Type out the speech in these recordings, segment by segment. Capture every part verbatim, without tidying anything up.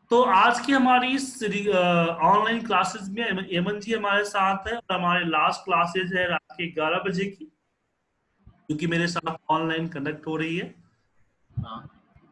तो आज की हमारी इस ऑनलाइन क्लासेस में एमन जी हमारे साथ है, और हमारे लास्ट क्लासेस है रात के ग्यारह बजे की, क्योंकि मेरे साथ ऑनलाइन कंडक्ट हो रही है। हाँ।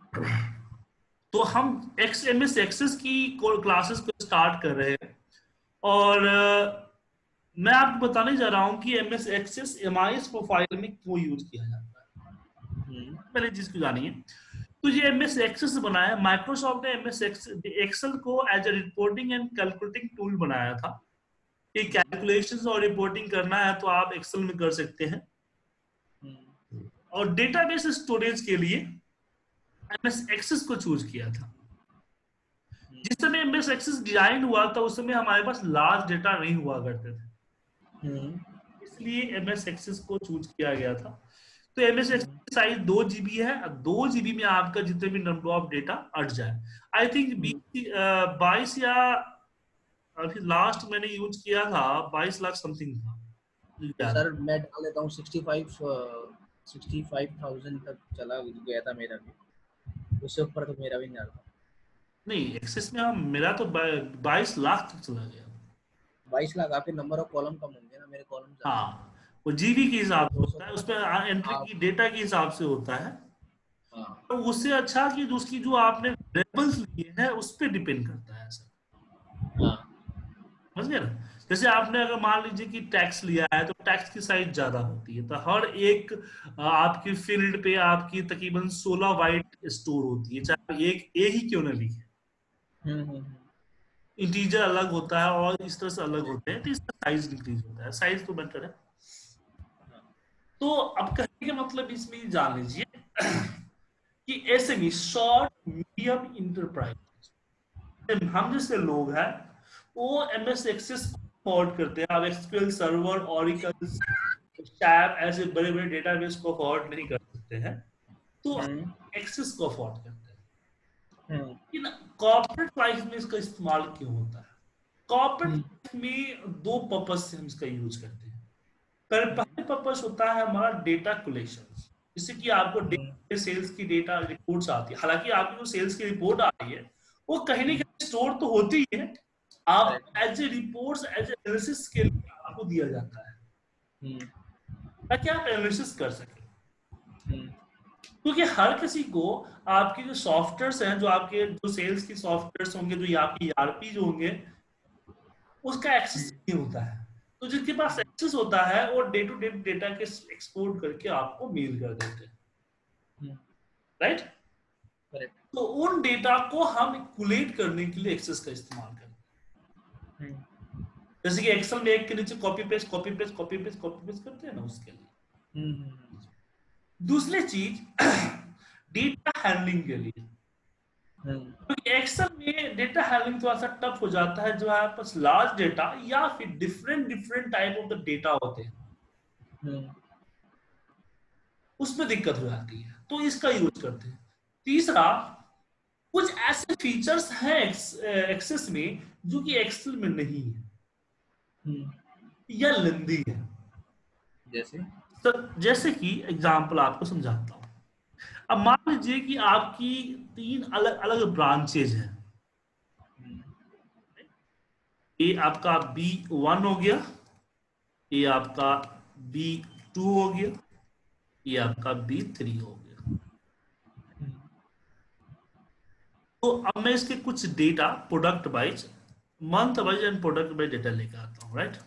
तो हम एक्स एम एस एक्सेस की क्लासेस को स्टार्ट कर रहे हैं, और अ, मैं आपको बताने जा रहा हूं कि M S access M I S profile में क्यों यूज किया जाता है। हम्म। पहले चीज को जानिए। तो ये एम एस एक्सेस बनाया, माइक्रोसॉफ्ट ने एम एस एक्सेल को as a reporting and calculating tool बनाया था कि हम्म। कैलकुलेशंस और रिपोर्टिंग करना है तो आप एक्सेल में कर सकते हैं। हम्म। और डेटाबेस स्टोरेज के लिए एमएस एक्सेस को चूज किया था। जिस समय एमएस एक्सेस डिजाइन हुआ था उस समय हमारे पास लार्ज डेटा नहीं हुआ करते थे, हम्म। इसलिए एमएस एक्सेस को चूज किया गया था। तो एमएस एक्सेस हम्म। की साइज दो जीबी है, दो जीबी में आपका जितने भी नंबर ऑफ डेटा अट जाए। I think hmm. बीस बाईस या अभी लास्ट मैंने यूज किया था बाईस लाख समथिंग था, मुझे याद है। सर मैं डाल देता हूँ sixty five sixty five thousand तक चला गया था मेरा भी, उससे ऊपर तो मेरा भी नहीं डालता। नहीं, एक्सेस में हम मेरा तो बाईस लाख तक चला गया। बाईस लाख आपके नंबर ऑफ कॉलम कम होंगे ना, मेरे कॉलम ज्यादा हैं। हाँ, वो जीबी के तो हिसाब से दो सौ होता है, उसमें एंट्री आप। की डेटा के हिसाब से होता है। हाँ। तो उससे अच्छा कि जो उसकी जो आपने वेरिएबल्स लिए हैं उस पर डिपेंड करता है सर। हाँ। समझ गए ना। जैसे आपने अगर मान लीजिए कि टैक्स लिया है तो टैक्स की साइज ज्यादा होती है, तो हर एक अ, आपकी फील्ड पे आपकी तकरीबन सोलह बाइट स्टोर होती है, चाहे एक ए ही क्यों ना लिखे। हम्म। हम्म। इंटीजर अलग होता है और इस तरह से अलग होते हैं, तो इसका साइज इंक्रीज होता है, साइज तो बेटर है। तो अब कहने का मतलब इसमें ये जान लीजिए कि एसएमई, शॉर्ट मीडियम इंटरप्राइज, हम जैसे लोग हैं वो एमएस एक्सेस को अफोर्ड करते हैं। आप एसक्यूएल सर्वर, ऑरिकल, सैप ऐसे बड़े बड़े डेटाबेस को अफोर्ड नहीं कर सकते हैं, तो हम्म। एक्सेस को अफोर्ड करते हैं। हम्म। लेकिन कॉर्पोरेट लाइफ में इसका इस्तेमाल क्यों होता है? कॉर्पोरेट हम्म। लाइफ में दो पर्पज से हम इसका यूज करते हैं। पहले हम्म। पहले पर्पज होता है हमारा डेटा कलेक्शन, जिससे कि आपको हम्म। डे सेल्स की डेटा रिपोर्ट्स आती है। हालांकि आपकी जो सेल्स की रिपोर्ट आ रही है वो कहीं ना हम्म। कहीं स्टोर तो होती ही है, आप correct. As a reports as analysis के लिए आपको दिया जाता है हम्म। ताकि आप एनालिसिस कर सकें। हम्म। क्योंकि हर किसी को आपके जो सॉफ्टवेयर्स हैं, जो आपके जो सेल्स की सॉफ्टवेयर्स होंगे, जो आपके ईआरपी जो होंगे, उसका एक्सेस नहीं होता है। तो जिसके पास एक्सेस होता है वो डे टू डे डेटा के एक्सपोर्ट करके आपको मेल कर देते हैं, हम्म। राइट। करेक्ट। तो उन डेटा को हम कुलेट करने के लिए एक्सेस का इस्तेमाल करते हैं। हम्म। जैसे कि एक्सेल में एक के नीचे copy paste copy paste copy paste copy paste करते हैं ना, उसके लिए। हम्म। दूसरी चीज डेटा हैंडलिंग के लिए, हम्म। क्योंकि एक्सेल में डेटा हैंडलिंग थोड़ा सा टफ हो जाता है, जो हमारे पास लार्ज डेटा या फिर different different type of the data होते हैं, हम्म। उसमें दिक्कत हो जाती है, तो इसका यूज करते हैं। तीसरा, कुछ ऐसे फीचर्स हैं एक्सेस में जो कि एक्सेल में नहीं है हम्म। या लेंदी है। जैसे। तो जैसे कि एग्जांपल आपको समझाता हूं। अब मान लीजिए कि आपकी तीन अलग अलग ब्रांचेज हैं। ये आपका बी वन हो गया, ये आपका बी टू हो गया, ये आपका बी थ्री हो गया। तो अब मैं इसके कुछ data product wise, month wise and product wise data लेकर आता हूँ, राइट।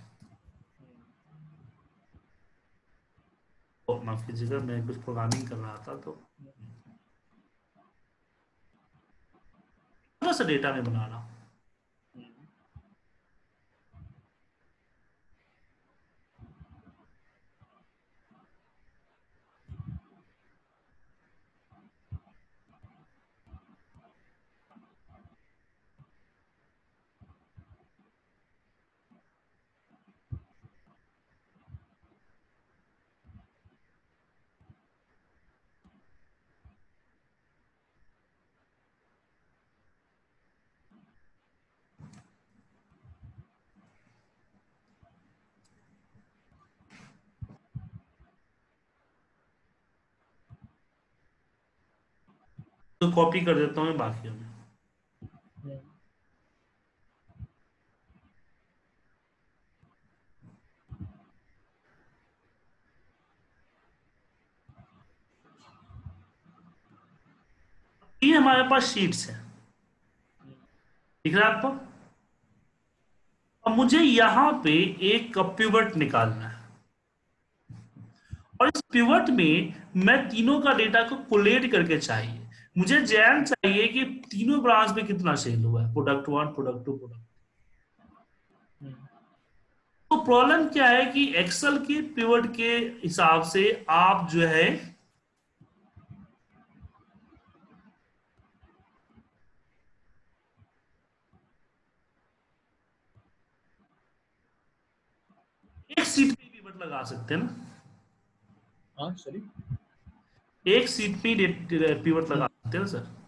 तो माफ कीजिएगा, मैं कुछ प्रोग्रामिंग कर रहा था तो थोड़ा सा डेटा में बना रहा हूँ। तो कॉपी कर देता हूँ बाकी में। ये हमारे पास शीट्स है, दिख रहा है आपको। अब मुझे यहां पे एक पिवट निकालना है, और इस पिवट में मैं तीनों का डेटा को कोलेट करके चाहिए। मुझे जैन चाहिए कि तीनों ब्रांच में कितना सेल हुआ है, product one, product two, product. तो प्रॉब्लम क्या है कि एक्सेल के पिवट के हिसाब से आप जो है एक सीट पे पिवट लगा सकते हैं ना, हाँ सॉरी, एक सीट पे पिवट लगा सकते हैं ना सर।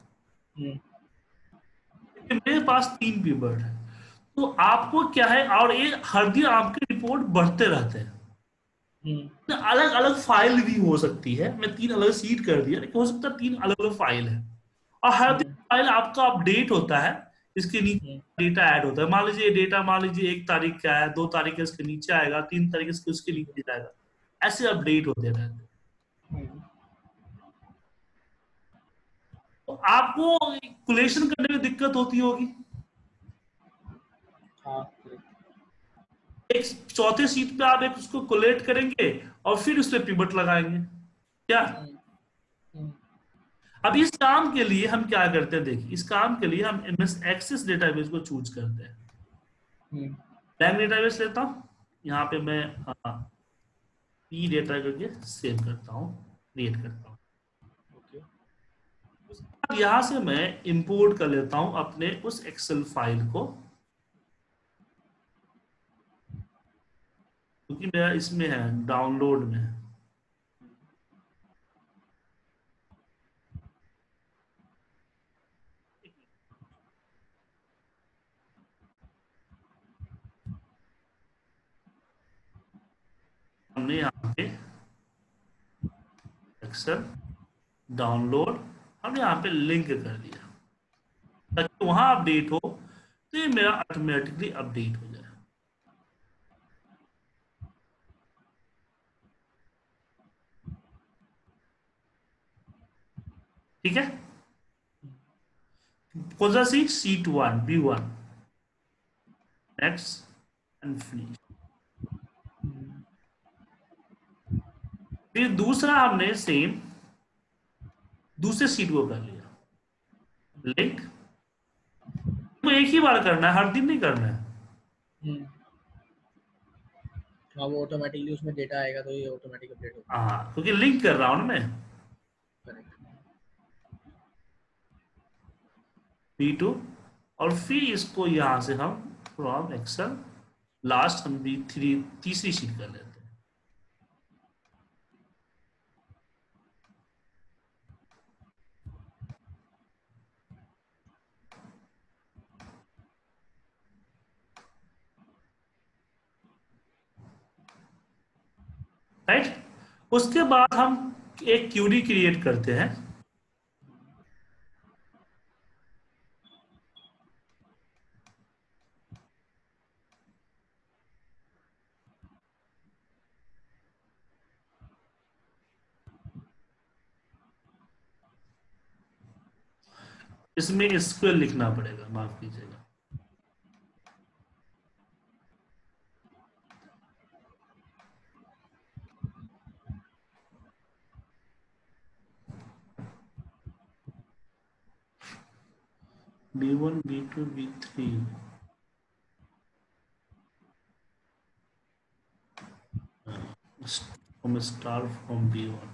लेकिन मेरे पास तीन पिवट है, तो आपको क्या है, और ये हर दिन आपके रिपोर्ट बढ़ते रहते हैं। अलग अलग फाइल भी हो सकती है, मैं तीन अलग सीट कर दिया, लेकिन हो सकता है तीन अलग अलग फाइल है, और हर दिन फाइल आपका अपडेट होता है, इसके नीचे डेटा ऐड होता है। मान लीजिए डेटा, मान लीजिए एक तारीख का है, दो तारीख के इसके नीचे आएगा, तीन तारीख के उसके नीचे जाएगा, ऐसे अपडेट होते रहते हैं। तो आपको कैलकुलेशन करने में दिक्कत होती होगी। हाँ एक चौथे सीट पे आप एक उसको कोलेट करेंगे और फिर उस पर पिवट लगाएंगे, क्या। अब इस काम के लिए हम क्या करते हैं, देखिए इस काम के लिए हम एमएस एक्सेस डेटाबेस को चूज करते हैं। ब्लैंक डेटाबेस लेता हूं, यहाँ पे मैं पी डेटा करके सेव करता हूँ, क्रिएट करता हूँ। उसके बाद यहाँ से मैं इंपोर्ट कर लेता हूँ अपने उस एक्सेल फाइल को, क्योंकि मेरा इसमें है डाउनलोड में। हमने यहाँ पे एक्सेल डाउनलोड, हमने यहाँ पे लिंक कर दिया ताकि वहां अपडेट हो, तो ये मेरा ऑटोमेटिकली अपडेट हो जाए। ठीक है, कौन सा seat, seat one, B one, next and finish. फिर दूसरा हमने सेम दूसरे सीट को कर लिया, लिंक। तो एक ही बार करना है, हर दिन नहीं करना है। हाँ वो ऑटोमेटिकली उसमें डेटा आएगा तो ये ऑटोमेटिक अपडेट होगा। हाँ, क्योंकि लिंक कर रहा हूं ना मैं, बी टू, और फिर इसको यहां से हम फ्रॉम एक्सेल लास्ट हम बी थ्री तीसरी शीट कर लेते हैं। राइट, उसके बाद हम एक क्यूरी क्रिएट करते हैं। इसमें एसक्यूएल लिखना पड़ेगा, माफ कीजिएगा। B one, B two, B three, from start from B one,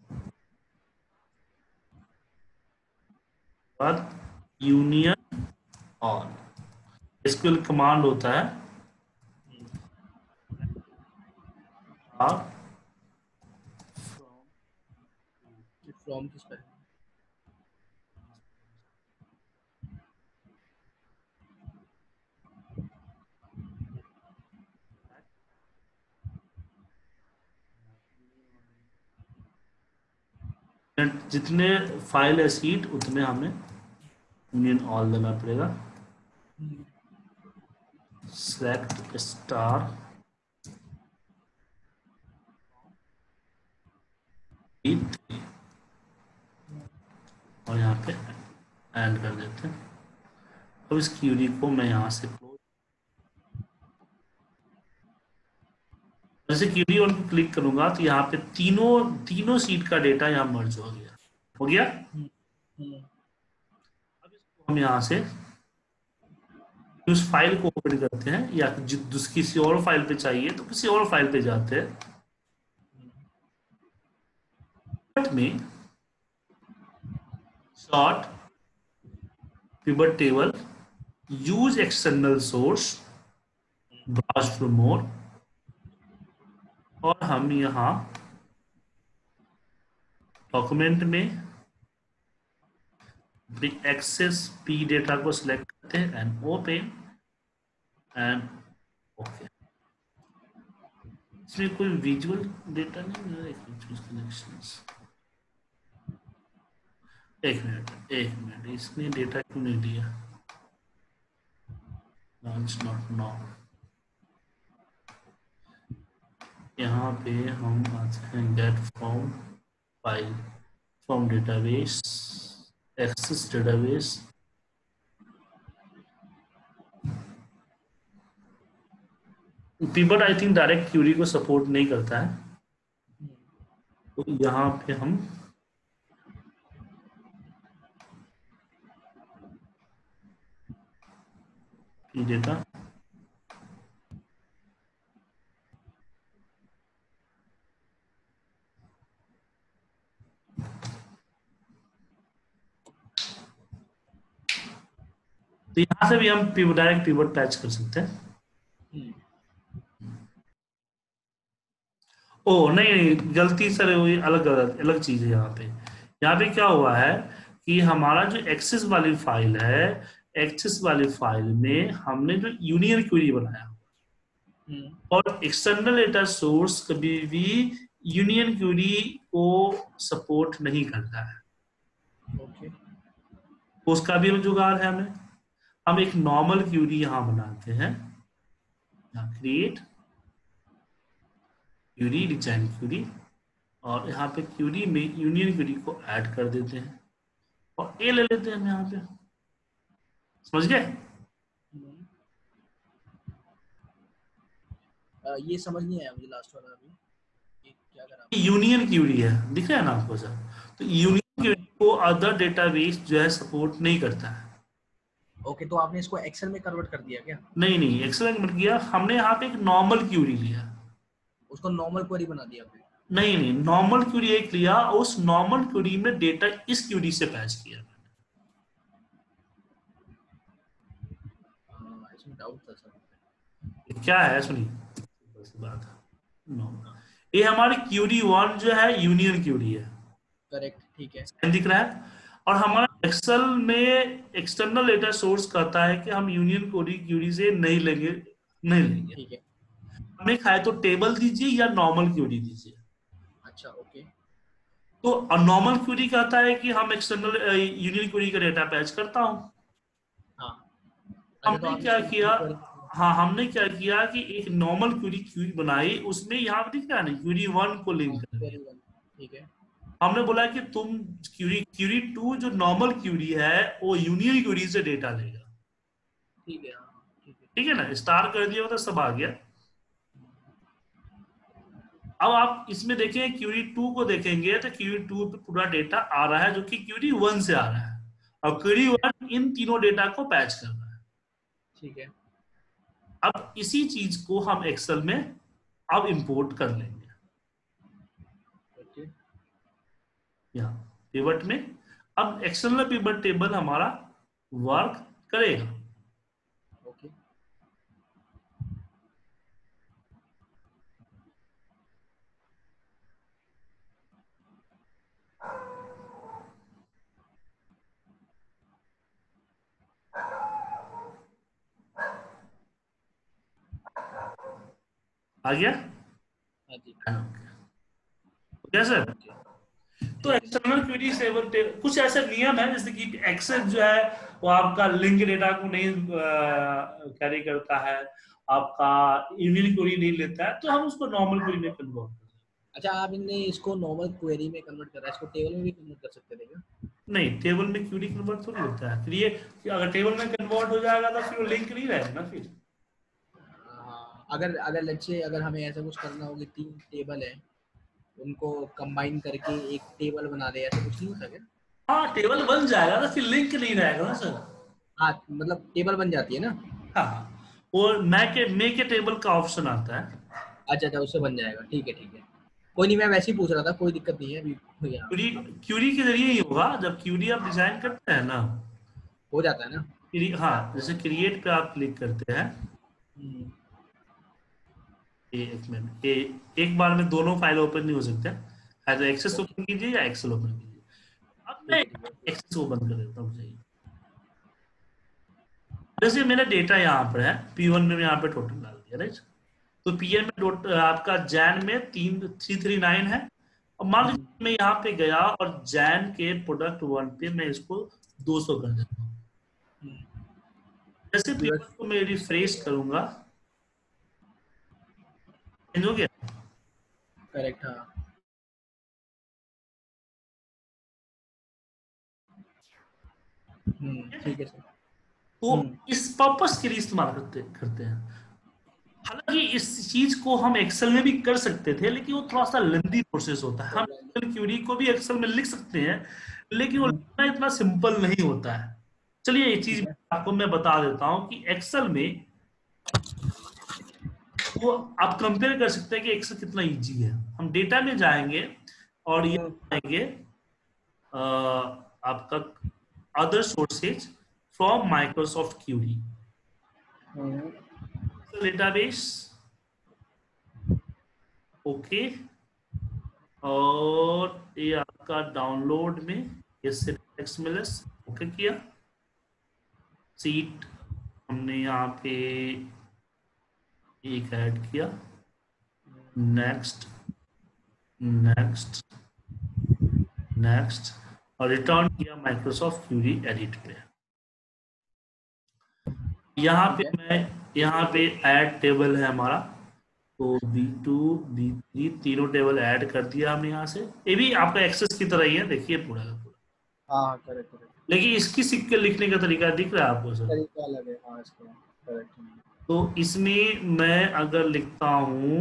बाद यूनियन ऑल। एसक्यूएल कमांड होता है आप फ्रॉम किस पर, जितने फाइल है सीट उतने हमें यूनियन ऑल देना पड़ेगा। सेलेक्ट स्टार बी थ्री, और यहाँ पे एंड कर देते हैं। अब इस क्यूरी को मैं यहाँ से क्लोज, जैसे क्यूरी वन को क्लिक करूंगा तो यहाँ पे तीनों तीनों सीट का डेटा यहाँ मर्ज हो गया हो गया हम्म, हम्म, अब इसको हम यहाँ से उस फाइल को ओपन करते हैं, या जिस किसी और फाइल पे चाहिए तो किसी और फाइल पे जाते हैं। में short pivot table, use external source, browse for more, और हम यहाँ डॉक्यूमेंट में एक्सेस पी डेटा को सिलेक्ट करते हैं एंड ओपन एंड ओके। इसमें कोई विजुअल डेटा नहीं है, कनेक्शंस। एक मिनट एक मिनट इसने डेटा क्यों नहीं दिया? Not no. यहाँ पे हम आते हैं get from file from database, access database, pivot I think direct query को सपोर्ट नहीं करता है, तो यहाँ पे हम डेटा तो यहाँ से भी हम पिवट डायरेक्ट पिवट पैच कर सकते हैं। ओ नहीं नहीं गलती सर, अलग अलग अलग चीज है यहाँ पे। यहाँ पे क्या हुआ है कि हमारा जो एक्सेस वाली फाइल है, एक्सेस वाली फाइल में हमने जो यूनियन क्वेरी बनाया, और एक्सटर्नल डेटा सोर्स कभी भी यूनियन क्वेरी को सपोर्ट नहीं करता है। ओके, उसका भी जुगाड़ है हमें। हम एक नॉर्मल क्वेरी यहाँ बनाते हैं, क्रिएट क्वेरी, डिजाइन क्वेरी, और यहाँ पे क्वेरी में यूनियन क्वेरी को ऐड कर देते हैं और ए ले लेते हैं हम यहाँ पे। समझ गए? ये समझ नहीं आया मुझे लास्ट वाला अभी, ये क्या करा? यूनियन क्वेरी है, दिख रहा है ना आपको सर? तो यूनियन क्वेरी को अदर डेटाबेस जो है सपोर्ट नहीं करता है। ओके, तो आपने इसको एक्सेल में कन्वर्ट कर दिया क्या? नहीं नहीं एक्सेल में मत किया, हमने यहाँ पे एक नॉर्मल क्वेरी लिया, उसको नॉर्मल क्वेरी बना दिया आपने? नहीं नहीं नॉर्मल क्वेरी एक लिया, उस नॉर्मल क्वेरी में डेटा इस क्वेरी से पैच किया। इसमें डाउट था सर। क्या है सुनिए, बात है, ये हमारी क्वेरी वन जो है यूनियन क्वेरी है, करेक्ट, ठीक है, दिख रहा है। और हमारा एक्सेल में एक्सटर्नल डेटा सोर्स कहता है कि हम यूनियन क्वेरी क्वेरी से नहीं लेंगे, नहीं लेंगे, ठीक है। हमें खाए तो टेबल दीजिए या नॉर्मल क्वेरी दीजिए। अच्छा, ओके। तो नॉर्मल क्वेरी कहता है कि हम एक्सटर्नल यूनियन क्वेरी का डेटा पैच करता हूं। हाँ, हमने तो क्या किया, हाँ हमने क्या किया कि एक नॉर्मल क्वेरी क्वेरी बनाई, उसमें यहाँ पे दिख रहा है ना क्वेरी वन को लिंक कर दिया। ठीक है, हमने बोला कि तुम क्वेरी क्वेरी टू जो नॉर्मल क्वेरी है वो यूनियन क्वेरी से डेटा लेगा। ठीक है, ठीक है ना, स्टार कर दिया तो सब आ गया। अब आप इसमें देखें क्वेरी टू को देखेंगे तो क्वेरी टू पे पूरा डेटा आ रहा है जो कि क्वेरी वन से आ रहा है, और क्वेरी वन इन तीनों डेटा को पैच कर रहा है। ठीक है। अब इसी चीज को हम एक्सेल में अब इंपोर्ट कर लेंगे। ओके, यहाँ पिवट में अब एक्सटर्नल पिवट टेबल हमारा वर्क करेगा। ओके, आ गया? हाँ जी, क्या सर? तो एक्सटर्नल क्वेरी सेवन कुछ ऐसे नियम है, जैसे कि एक्सेस जो है वो आपका लिंक डेटा को नहीं कैरी करता है, आपका यूनियन क्वेरी नहीं लेता है, तो हम उसको नॉर्मल क्वेरी में कन्वर्ट करते हैं। अच्छा, आप इनने इसको नॉर्मल क्वेरी में कन्वर्ट कर रहा है, इसको टेबल में भी कन्वर्ट कर सकते थे क्या? नहीं, टेबल में क्यूरी कन्वर्ट थोड़ी होता है, फिर ये अगर टेबल में कन्वर्ट हो जाएगा तो फिर वो लिंक नहीं रहेगा ना फिर। हाँ, अगर अगर लेट्स से अगर हमें ऐसा कुछ करना हो कि तीन टेबल है, उनको कंबाइन करके एक टेबल बना दे, ऐसा कुछ नहीं होता क्या? हाँ टेबल बन जाएगा ना, फिर लिंक नहीं रहेगा ना सर। हाँ मतलब टेबल बन जाती है ना? हाँ, वो मैक मेक ए टेबल का ऑप्शन आता है। अच्छा अच्छा, उससे बन जाएगा, ठीक है ठीक है। कोई नहीं, मैं वैसे ही पूछ रहा था, कोई दिक्कत नहीं है अभी। यहाँ क्यूरी क्यूरी के जरिए ही होगा, जब क्यूरी आप डिजाइन करते हैं ना, हो जाता है ना? क्यूरी, हाँ जैसे क्रिएट पे आप क्लिक करते हैं, हम्म, ये एक मिनट, ये एक बार में दोनों फाइल ओपन नहीं हो सकते, है तो एक्सेस ओके, ओपन कीजिए या एक्सेल ओपन कीजिए। अब मैं ठीक है ठीक है। एक्सेस को बंद कर देता हूँ, सही। जैसे मेरा डेटा यहाँ पर है, पी वन में मैं यहाँ पे टोटल डाल दिया, राइट। तो पीएन में डॉट आपका जैन में तीन थ्री थ्री नाइन है, और मान हम्म, लीजिए मैं यहाँ पे गया और जैन के प्रोडक्ट वन पे मैं इसको दो सौ कर देता हूँ। हम्म, जैसे यूएस, पेपर को मैं रिफ्रेश करूंगा, चेंज हो गया। करेक्ट, हाँ। हम्म, ठीक है सर। तो हम्म, इस पर्पस के लिए इस्तेमाल करते करते हैं। हालांकि इस चीज को हम एक्सेल में भी कर सकते थे, लेकिन वो थोड़ा सा लेंदी प्रोसेस होता है। हम एक्सेल क्यूरी को भी एक्सेल में लिख सकते हैं, लेकिन वो हम्म, लिखना इतना सिंपल नहीं होता है। चलिए ये चीज ठीक है। आपको मैं बता देता हूँ कि एक्सेल में वो आप कंपेयर कर सकते हैं कि एक्सेल कितना इजी है। हम डेटा में जाएंगे और ये हम्म, आएंगे अ, आपका other sources from Microsoft query hmm, database, okay. और ये आपका डाउनलोड में ये एक्सएमएलएस ओके किया, सीट हमने यहाँ पे एक ऐड किया, नेक्स्ट नेक्स्ट नेक्स्ट, और रिटर्न किया माइक्रोसॉफ्ट क्यूरी एडिट पे। यहाँ ठीक पे है। मैं यहाँ पे ऐड टेबल है हमारा, तो बी टू बी थ्री तीनों टेबल ऐड कर दिया हमने यहाँ से। ये भी आपका एक्सेस की तरह ही है, देखिए पूरा का पूरा, हाँ हाँ, करेक्ट करेक्ट। लेकिन इसकी सिक्के लिखने का तरीका दिख रहा है आपको सर। तरीका अलग है, हाँ इसका। करेक्ट। तो इसमें मैं अगर लिखता हूँ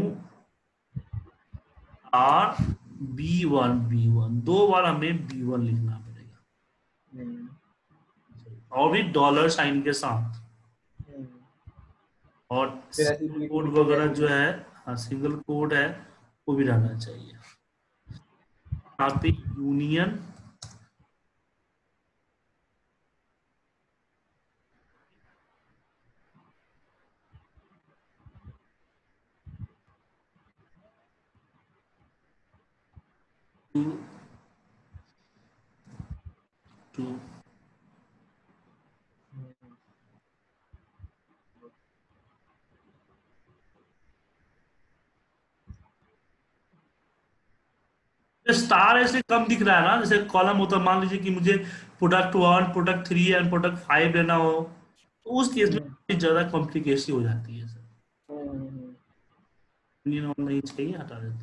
R B one B one, दो बार हमें बी वन लिखना पड़ेगा, हम्म, और भी डॉलर साइन के साथ। हम्म, और फिर ऐसी single B two code B three वगैरह ऐसी जो लिख। है, हाँ सिंगल कोड है वो भी रहना चाहिए। यहाँ पे यूनियन, टू टू स्टार ऐसे कम दिख रहा है ना, जैसे कॉलम होता है, मान लीजिए कि मुझे product one product three and product five लेना हो, तो उस केस में हम्म, काफी ज्यादा कॉम्प्लिकेशन हो जाती है सर। हम्म, यूनियन वन नहीं चाहिए, हटा देते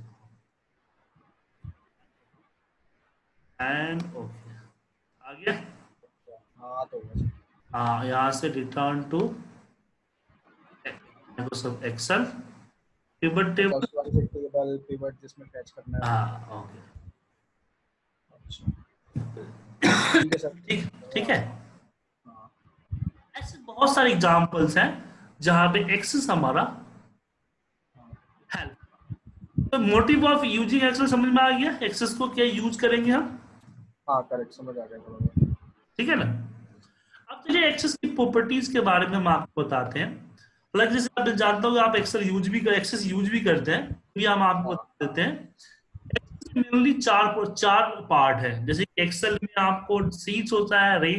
हैं एंड ओके, आ गया। हाँ तो बस। हाँ यहाँ से return to Microsoft Excel pivot अच्छा, टेबल। उसके बाद फिर टेबल पिवट जिसमें फैच करना है वो। हाँ ओके, अच्छा, ठीक है सर। ठीक ठीक है। हाँ, हाँ, ऐसे बहुत सारे एग्जांपल्स हैं जहां पे एक्सेस हमारा हेल्प। तो मोटिव ऑफ यूजिंग एक्सेल समझ में आ गया, एक्सेस को क्या यूज करेंगे हम, हाँ करेक्ट, समझ आ गया थोड़ा। ठीक है ना। अब चलिए एक्सेस की प्रॉपर्टीज के बारे में हम आपको बताते हैं। हालांकि जैसे आप जानता हूँ आप एक्सेल यूज भी कर एक्सेस यूज भी करते हैं, ये हम आपको हाँ बता देते हैं। मेनली चार चार पार्ट है, जैसे एक्सेल में आपको सीट्स होता है, रे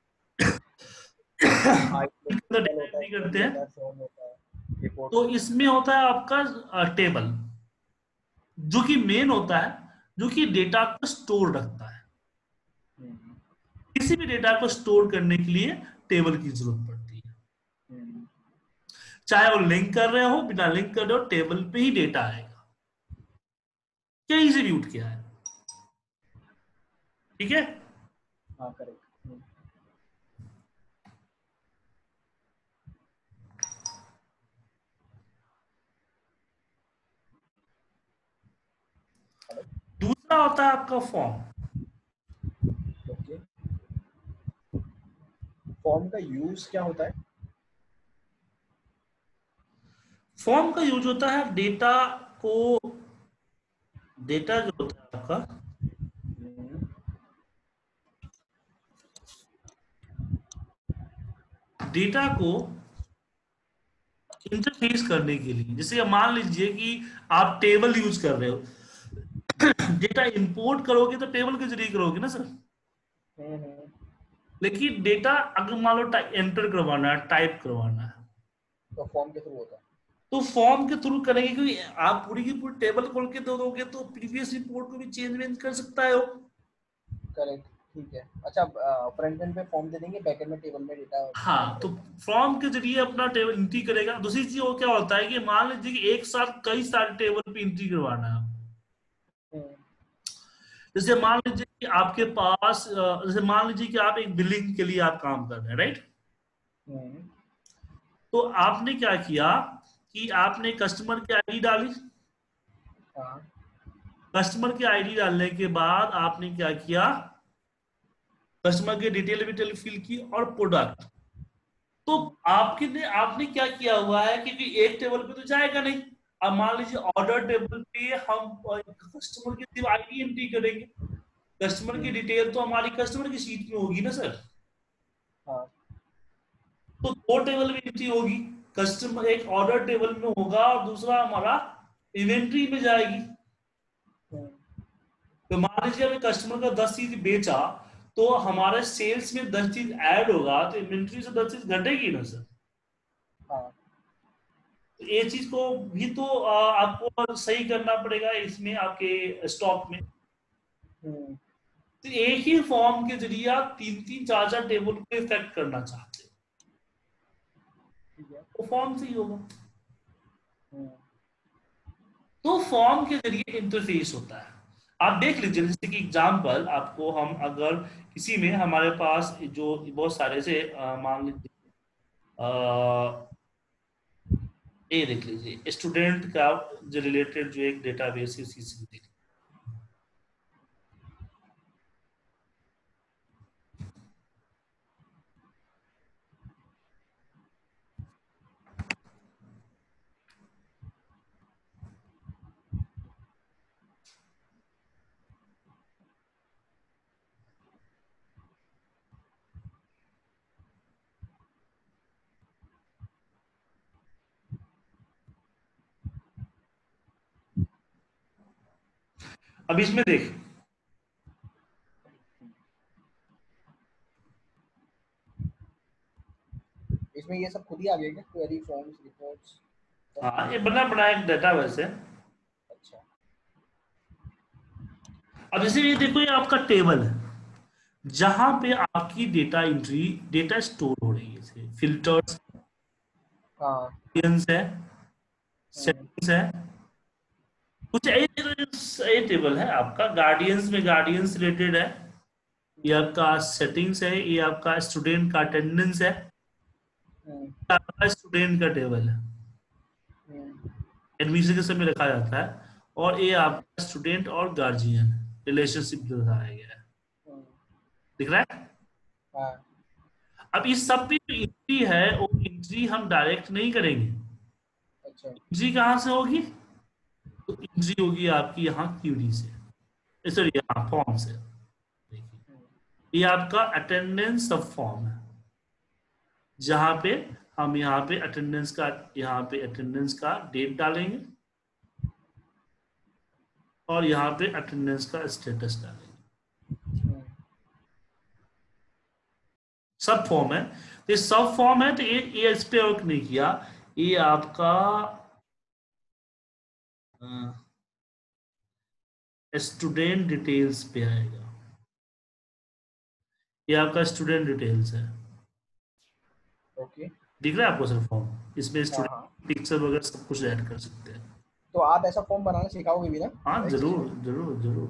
हाँ, एक टेबल डेटा होता है, एंट्री करते शीट हैं। होता है, फॉर्म होता है, रिपोर्ट तो होती है। इसमें होता है आपका टेबल, जो कि मेन होता है, जो कि डेटा को स्टोर रखता है। हम्म, किसी भी डेटा को स्टोर करने के लिए टेबल की जरूरत पड़ती है, हम्म, चाहे वो लिंक कर रहे हो बिना लिंक कर रहे हो, टेबल पे ही डेटा आएगा, कहीं से भी उठ के आए, ठीक है। हाँ करेक्ट। दूसरा होता है आपका फॉर्म। ओके, फॉर्म का यूज क्या होता है? फॉर्म का यूज होता है डेटा को, डेटा जो होता है आपका, डेटा को इंटरफेस करने के लिए। जैसे मान लीजिए कि आप टेबल यूज कर रहे हो, डेटा इंपोर्ट करोगे तो टेबल के जरिए करोगे ना सर। लेकिन डेटा अगर मान लो एंटर करवाना है, टाइप करवाना है, तो फॉर्म के थ्रू होता है। तो फॉर्म के थ्रू करेंगे, क्योंकि आप पूरी की पूरी टेबल खोल के दे दोगे तो प्रीवियस रिपोर्ट को भी चेंज वेंज कर सकता है वो। करेक्ट, ठीक है। अच्छा, फ्रंट एंड पे फॉर्म दे देंगे, बैक एंड में टेबल में डेटा हाँ, तो फॉर्म के जरिए अपना टेबल एंट्री करेगा। दूसरी चीज वो क्या होता है कि मान लीजिए कि एक साथ कई सारे टेबल पे एंट्री करवाना है। जैसे मान लीजिए कि आपके पास, जैसे मान लीजिए कि आप एक बिलिंग के लिए आप काम कर रहे हैं, राइट। तो आपने क्या किया कि आपने कस्टमर की आईडी डाली। कस्टमर की आईडी डालने के बाद आपने क्या किया, कस्टमर की डिटेल विटेल फिल की और प्रोडक्ट। तो आपके ने आपने क्या किया हुआ है, क्योंकि एक टेबल पे तो जाएगा नहीं। अब मान लीजिए ऑर्डर टेबल पे हम कस्टमर की सिर्फ आईडी एंट्री करेंगे, कस्टमर की डिटेल तो हमारी कस्टमर की शीट में होगी ना सर। हाँ। तो दो टेबल में एंट्री होगी, कस्टमर एक ऑर्डर टेबल में होगा और दूसरा हमारा इन्वेंट्री में जाएगी। तो मान लीजिए हमें कस्टमर का दस चीज बेचा, तो हमारे सेल्स में दस चीज ऐड होगा, तो इन्वेंट्री से दस चीज घटेगी ना सर। हाँ। तो ये चीज को भी तो आ, आपको सही करना पड़ेगा इसमें, आपके स्टॉक में। तो एक ही फॉर्म के जरिए आप तीन तीन चार चार टेबल को इफेक्ट करना चाहते हैं, तो फॉर्म से ही होगा। तो फॉर्म के जरिए इंटरफेस होता है। आप देख लीजिए, जैसे कि एग्जांपल आपको हम अगर किसी में हमारे पास जो बहुत सारे से मान लीजिए, ये देख लीजिए स्टूडेंट का जो रिलेटेड जो एक डेटाबेस है, उसी से देख। अब इसमें देख, इसमें ये सब खुद ही आ गया क्या? Query, forms, reports? हाँ, ये बना बना एक डेटाबेस है। अच्छा। अब जैसे ये देखो, ये आपका टेबल है जहां पे आपकी डेटा एंट्री, डेटा स्टोर हो रही है। फिल्टर्स हाँ है, सेटिंग्स है, कुछ ये टेबल है आपका। गार्डियंस में गार्डियंस रिलेटेड है, ये आपका सेटिंग्स है, ये आपका स्टूडेंट का अटेंडेंस है, आपका स्टूडेंट का टेबल है, एडमिशन के समय रखा जाता है। और ये आपका स्टूडेंट और गार्जियन रिलेशनशिप दिखाया गया है, दिख रहा है। हाँ। अब इस सब पे जो एंट्री है वो एंट्री हम डायरेक्ट नहीं करेंगे। अच्छा। एंट्री कहां से होगी, तो एंट्री होगी आपकी यहाँ क्यूरी से, सॉरी यहाँ फॉर्म से। देखिए ये आपका अटेंडेंस सब फॉर्म है, जहां पे हम यहाँ पे अटेंडेंस का, यहाँ पे अटेंडेंस का डेट डालेंगे और यहाँ पे अटेंडेंस का स्टेटस डालेंगे। सब फॉर्म है, तो ये सब फॉर्म है। तो ये ये इस पे वर्क नहीं किया, ये आपका स्टूडेंट डिटेल्स पे आएगा। ये आपका स्टूडेंट डिटेल्स है, ओके। दिख रहा है आपको सर फॉर्म। इसमें हाँ, स्टूडेंट हाँ। पिक्चर वगैरह सब कुछ ऐड कर सकते हैं। तो आप ऐसा फॉर्म बनाना सिखाओगे भी ना? हाँ जरूर जरूर जरूर।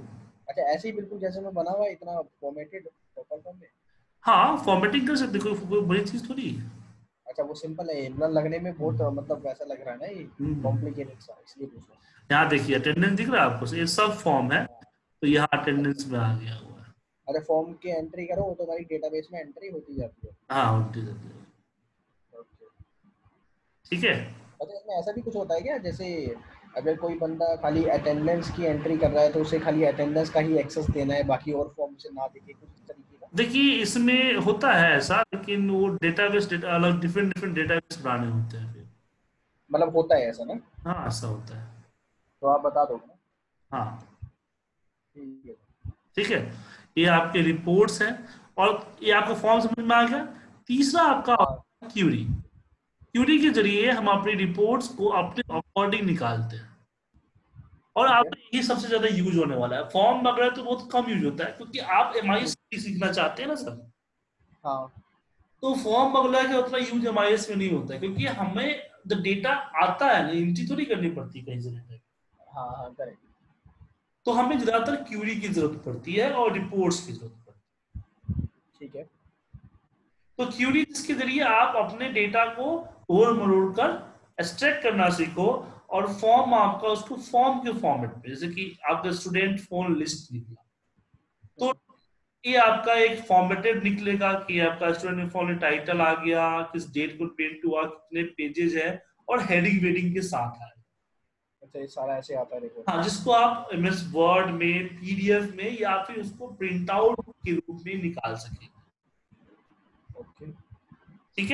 अच्छा ऐसे ही बिल्कुल जैसे मैं बना हुआ है इतना फॉर्मेटेड प्रॉपर फॉर्म में? हाँ फॉर्मेटिंग कर सकते, कोई कोई बड़ी चीज थोड़ी है। अच्छा वो सिंपल है, इतना लगने में बहुत मतलब वैसा लग रहा है ना ये, हम्म। कॉम्प्लिकेटेड सा, इसलिए पूछ रहा यहाँ देखिए अटेंडेंस दिख रहा है आपको, ये सब फॉर्म है, हूँ। तो यहाँ अच्छा अटेंडेंस में आ गया हुआ है। अच्छा, फॉर्म की एंट्री करो वो तो हमारी डेटाबेस में एंट्री होती जाती है। हाँ उल्टी जाती है। ओके। ठीक है। अच्छा इसमें ऐसा भी कुछ होता है क्या, जैसे अगर कोई बंदा खाली अटेंडेंस की एंट्री कर रहा है तो उसे खाली अटेंडेंस का ही एक्सेस देना है, बाकी और फॉर्म से ना देखे, कुछ इस तरीके का? देखिए इसमें होता है ऐसा, लेकिन वो डेटाबेस डेटा अलग डिफरेंट डिफरेंट डेटाबेस बनाने होते हैं फिर। मतलब होता है ऐसा ना? हाँ ऐसा होता है। तो आप बता दो ना। हाँ ठीक है। ठीक है। ये आपके रिपोर्ट्स हैं, और ये आपका फॉर्म समझ में आ गया। तीसरा आपका हाँ क्यूरी। क्यूरी के जरिए हम अपनी रिपोर्ट्स को अपने अकॉर्डिंग निकालते हैं, और ठीक आप है। ये सबसे ज्यादा यूज होने वाला है। फॉर्म वगैरह तो बहुत कम यूज होता है, क्योंकि आप एम आई सीखना चाहते हैं ना सर। हाँ तो फॉर्म वगैरह का उतना यूज एम आई एस में नहीं होता है, क्योंकि हमें द डेटा आता है ना, एंट्री थोड़ी करनी पड़ती कहीं से डेटा। हाँ हाँ करेक्ट। तो हमें ज्यादातर क्यूरी की जरूरत पड़ती है और रिपोर्ट्स की जरूरत पड़ती ठीक है। है। तो क्यूरी जिसके जरिए आप अपने डेटा को ओर मरोड़ कर एक्सट्रैक्ट करना सीखो, और फॉर्म आपका उसको फॉर्म के फॉर्मेट में, जैसे कि आपका स्टूडेंट फोन लिस्ट निकला, तो हम्म, ये आपका एक फॉर्मेटेड निकलेगा कि आपका स्टूडेंट फोन टाइटल आ गया, किस डेट को प्रिंट हुआ, कितने पेजेस है, और हेडिंग वेडिंग के साथ आए। अच्छा ये सारा ऐसे आता है रिपोर्ट हाँ, में? जिसको आप एम एस वर्ड में, पी डी एफ में, या फिर उसको प्रिंट आउट के रूप में निकाल सकेंगे। ओके। ठीक है।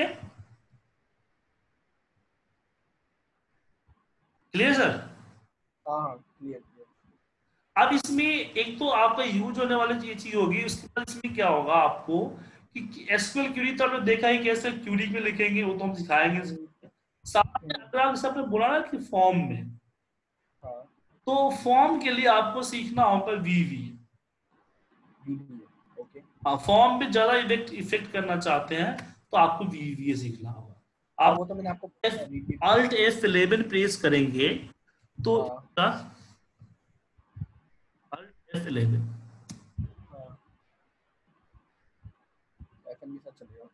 Clear sir. हाँ हाँ क्लियर क्लियर। अब इसमें एक तो आपका यूज होने वाली ये चीज होगी, उसके बाद इसमें क्या होगा आपको कि एसक्यूएल क्यूरी तो आपने देखा ही कैसे क्यूरी में लिखेंगे, वो तो हम सिखाएंगे। हम्म, साथ में हम्म, अगर आप जैसे आपने बोला ना कि फॉर्म में, हाँ तो फॉर्म के लिए आपको सीखना होगा वीवी। वीडियो। ओके। हाँ, फॉर्म पे ज्यादा इफेक्ट इफेक्ट करना चाहते हैं तो आपको वीवी सीखना होगा। हाँ आप वो तो मैंने आपको पता है video. Alt F eleven press करेंगे तो हाँ इसका अल्ट एफ इलेवन। हाँ एफ एन के साथ चलेगा।